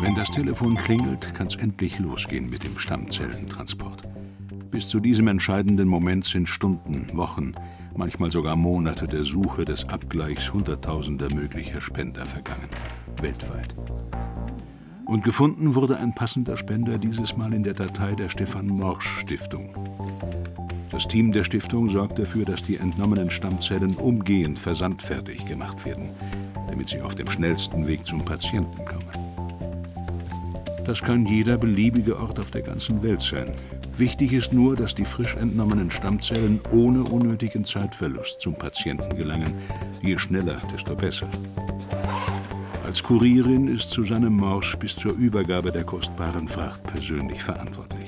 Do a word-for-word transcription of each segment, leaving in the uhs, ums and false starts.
Wenn das Telefon klingelt, kann es endlich losgehen mit dem Stammzellentransport. Bis zu diesem entscheidenden Moment sind Stunden, Wochen, manchmal sogar Monate der Suche des Abgleichs hunderttausender möglicher Spender vergangen. Weltweit. Und gefunden wurde ein passender Spender, dieses Mal in der Datei der Stefan-Morsch-Stiftung. Das Team der Stiftung sorgt dafür, dass die entnommenen Stammzellen umgehend versandfertig gemacht werden, damit sie auf dem schnellsten Weg zum Patienten kommen. Das kann jeder beliebige Ort auf der ganzen Welt sein. Wichtig ist nur, dass die frisch entnommenen Stammzellen ohne unnötigen Zeitverlust zum Patienten gelangen. Je schneller, desto besser. Als Kurierin ist Susanne Morsch bis zur Übergabe der kostbaren Fracht persönlich verantwortlich.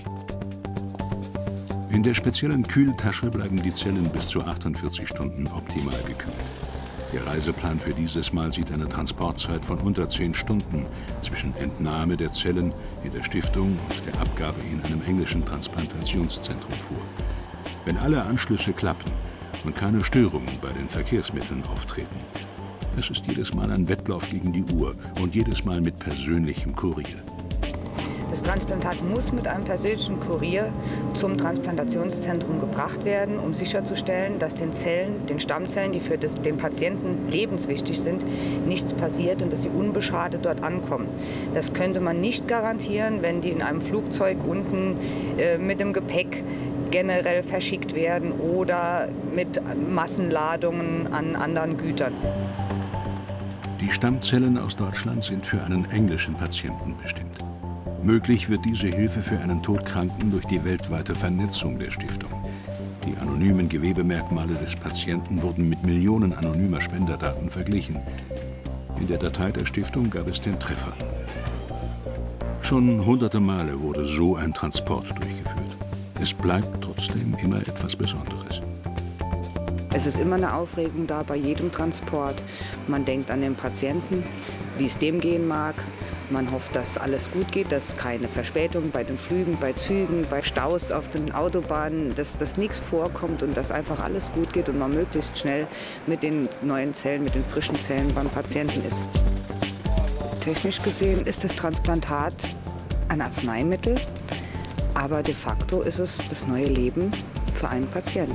In der speziellen Kühltasche bleiben die Zellen bis zu achtundvierzig Stunden optimal gekühlt. Der Reiseplan für dieses Mal sieht eine Transportzeit von unter zehn Stunden zwischen Entnahme der Zellen in der Stiftung und der Abgabe in einem englischen Transplantationszentrum vor. Wenn alle Anschlüsse klappen und keine Störungen bei den Verkehrsmitteln auftreten. Es ist jedes Mal ein Wettlauf gegen die Uhr und jedes Mal mit persönlichem Kurier. Das Transplantat muss mit einem persönlichen Kurier zum Transplantationszentrum gebracht werden, um sicherzustellen, dass den Zellen, den Stammzellen, die für das, den Patienten lebenswichtig sind, nichts passiert und dass sie unbeschadet dort ankommen. Das könnte man nicht garantieren, wenn die in einem Flugzeug unten äh, mit dem Gepäck generell verschickt werden oder mit Massenladungen an anderen Gütern. Die Stammzellen aus Deutschland sind für einen englischen Patienten bestimmt. Möglich wird diese Hilfe für einen Todkranken durch die weltweite Vernetzung der Stiftung. Die anonymen Gewebemerkmale des Patienten wurden mit Millionen anonymer Spenderdaten verglichen. In der Datei der Stiftung gab es den Treffer. Schon hunderte Male wurde so ein Transport durchgeführt. Es bleibt trotzdem immer etwas Besonderes. Es ist immer eine Aufregung da bei jedem Transport. Man denkt an den Patienten, wie es dem gehen mag. Man hofft, dass alles gut geht, dass keine Verspätungen bei den Flügen, bei Zügen, bei Staus auf den Autobahnen, dass, dass nichts vorkommt und dass einfach alles gut geht und man möglichst schnell mit den neuen Zellen, mit den frischen Zellen beim Patienten ist. Technisch gesehen ist das Transplantat ein Arzneimittel, aber de facto ist es das neue Leben für einen Patienten.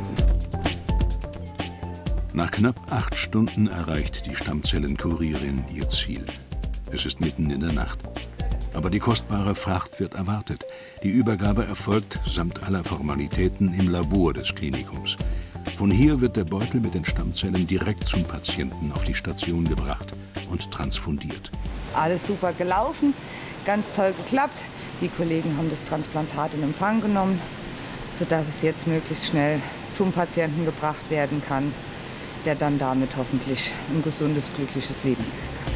Nach knapp acht Stunden erreicht die Stammzellenkurierin ihr Ziel. Es ist mitten in der Nacht. Aber die kostbare Fracht wird erwartet. Die Übergabe erfolgt samt aller Formalitäten im Labor des Klinikums. Von hier wird der Beutel mit den Stammzellen direkt zum Patienten auf die Station gebracht und transfundiert. Alles super gelaufen, ganz toll geklappt. Die Kollegen haben das Transplantat in Empfang genommen, sodass es jetzt möglichst schnell zum Patienten gebracht werden kann, der dann damit hoffentlich ein gesundes, glückliches Leben führt.